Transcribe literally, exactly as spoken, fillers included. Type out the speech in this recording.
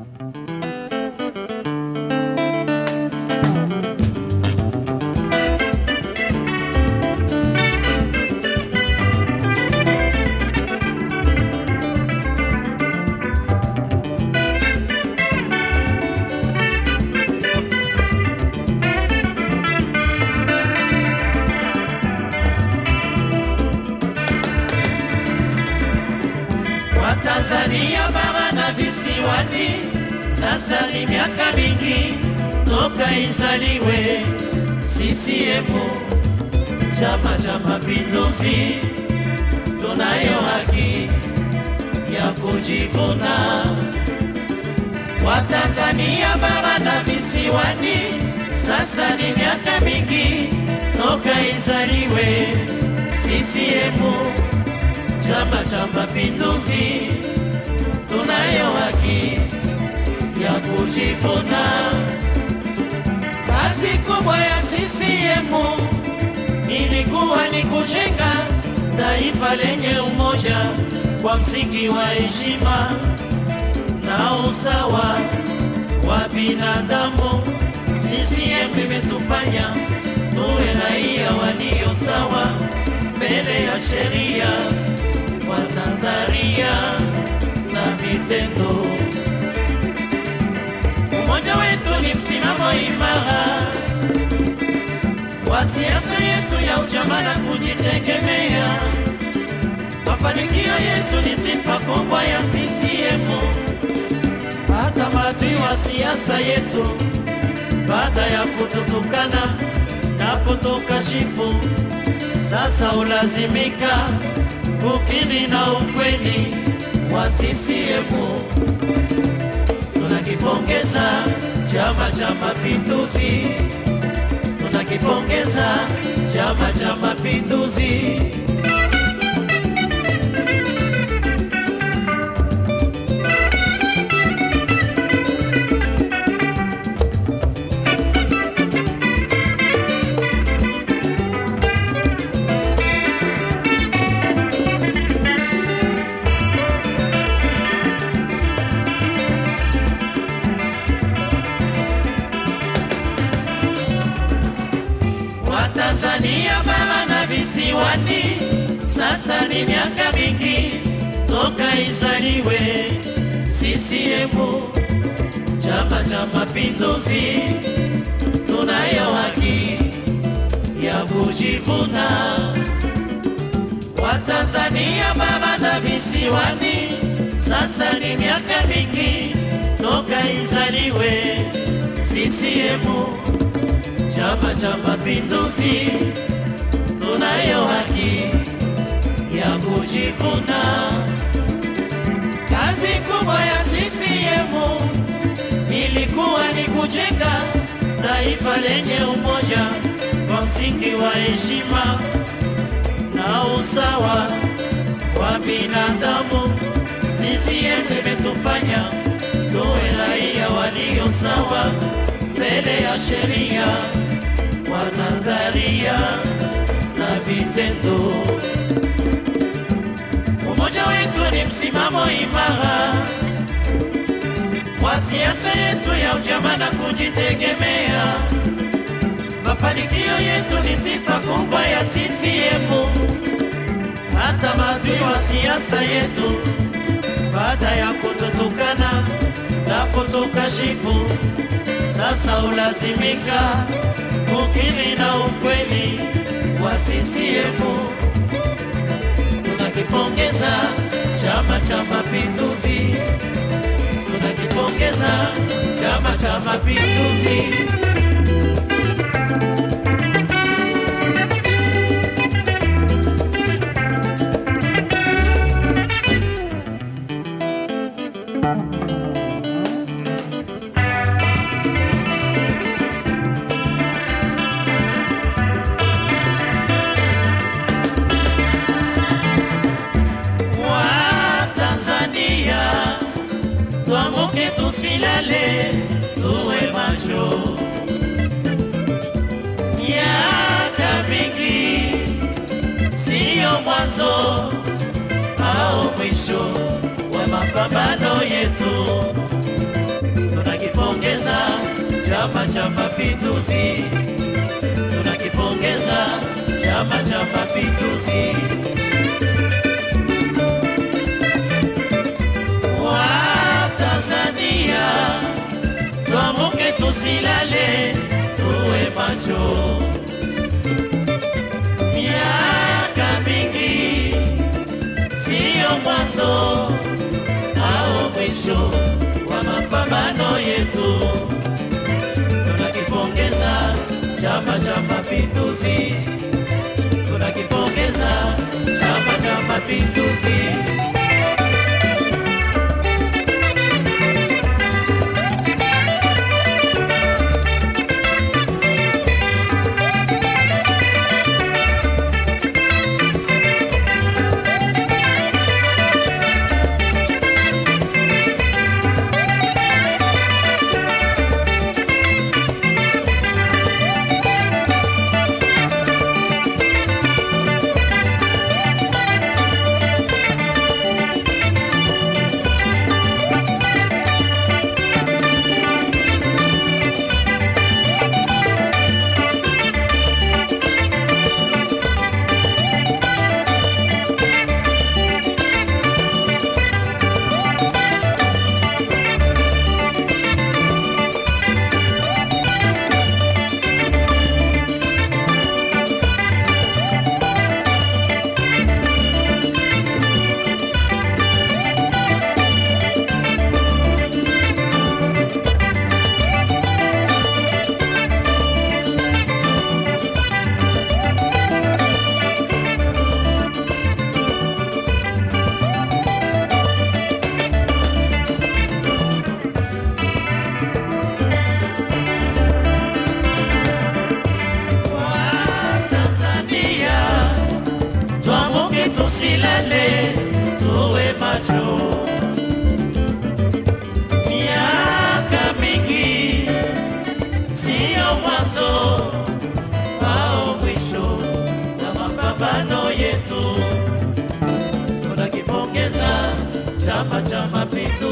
Tanzania bara na visiwani, sasa ni miaka mingi toka izaliwe C C M, Chama cha Mapinduzi. Tunayo haki ya kujivuna. Wa Tanzania bara na visiwani, sasa ni miaka mingi toka izaliwe C C M, Chama cha Mapinduzi. Tunayo haki ya kujivuna. Kazi kubwa ya C C M ilikuwa ni kujenga taifa lenye umoja kwa msingi wa heshima na usawa wa binadamu. C C M imetufanya tuwe raia walio sawa mbele ya sheria, kwa nadharia na vitendo. Umoja wetu ni msimamo imara wa siasa yetu ya ujamaa na kujitegemea. Mafanikio yetu ni sifa kubwa ya C C M. Hata maadui wa siasa yetu baada ya kututukana na kutukashifu, sasa ulazimika kukiri na ukweli wa C C M. Tunakipongeza Chama cha Mapinduzi, tunakipongeza Chama cha Mapinduzi. Tanzania bara na visiwani, sasa ni miaka mingi toka izaliwe C C M, Chama cha Mapinduzi. Tunayo haki ya kujivuna. Wa Tanzania bara na visiwani, sasa ni miaka mingi toka izaliwe C C M, Chama cha Mapinduzi. Tunayo haki ya kujivuna. Kazi kubwa ya C C M ilikuwa ni kujenga taifa lenye umoja kwa msingi wa heshima na usawa wa binadamu. C C M imetufanya tuwe raia walio sawa mbele ya sheria, kwa nadharia na vitendo. Umoja wetu ni msimamo imara wa siasa yetu ya ujamaa na kujitegemea. Mafanikio yetu ni sifa kubwa ya C C M. Hata maadui wa siasa yetu baada ya kututukana na kutukashifu, sasa ulazimika kukiri na ukweli wa C C M. Tunakipongeza Chama cha Mapinduzi, tunakipongeza Chama cha Mapinduzi. Tuamuke tusilale, tuwe macho. Miaka mingi siyo mwanzo au mwisho wa mapambano yetu. Mapinduzi, tunakipongeza Chama cha Mapinduzi. Wa Tanzania, tuamke tusilale, tuwe macho. Miaka mingi sio mwanzo au mwisho wa mapambano yetu. Tunakipongeza Chama cha Mapinduzi, tunakipongeza Chama cha Mapinduzi. Tusilale, tuwe macho. Miaka mingi sio mwanzo au mwisho wa mapambano yetu. Tunakipongeza Chama cha Mapinduzi.